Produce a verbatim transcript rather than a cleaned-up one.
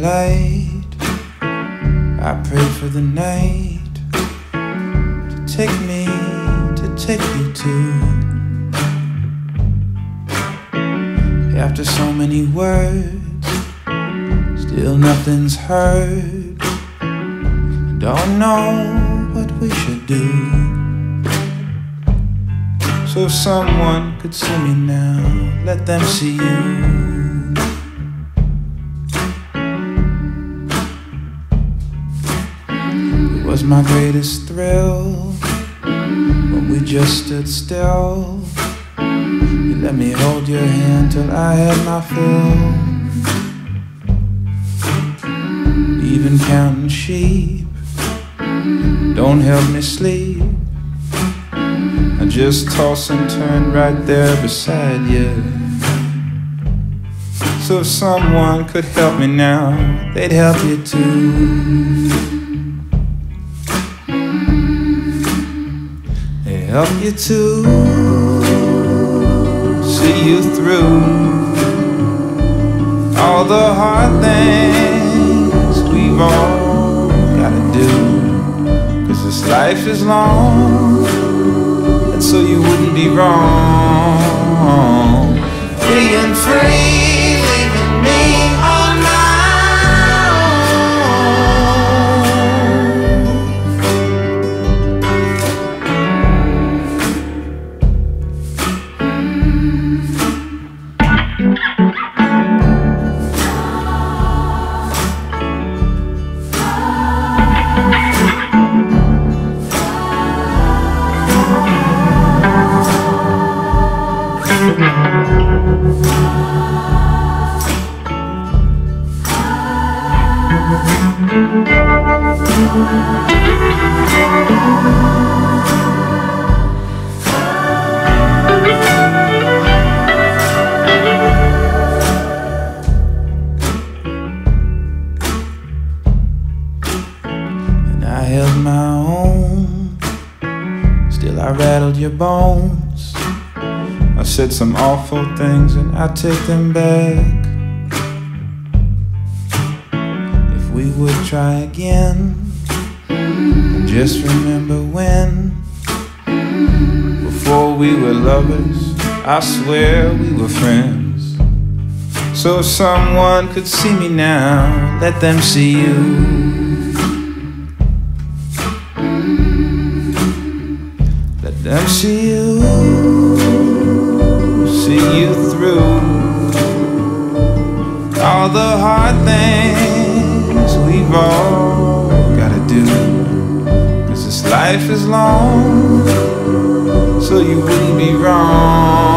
light, I pray for the night to take me, to take you to. After so many words, still nothing's heard. Don't know what we should do. So if someone could see me now, let them see you. It was my greatest thrill when we just stood still. You let me hold your hand till I had my fill. Even counting sheep don't help me sleep. I just toss and turn right there beside you. So if someone could help me now, they'd help you too. They help you too. See you through all the hard things we've all gotta do. Cause this life is long, and so you wouldn't be wrong being free, leaving me on my and I held my own. Still I rattled your bones. I said some awful things and I take them back. If we would try again, and just remember when, before we were lovers, I swear we were friends. So if someone could see me now, let them see you. Let them see you. See you through all the hard things we've all gotta do. Cause this life is long, so you wouldn't be wrong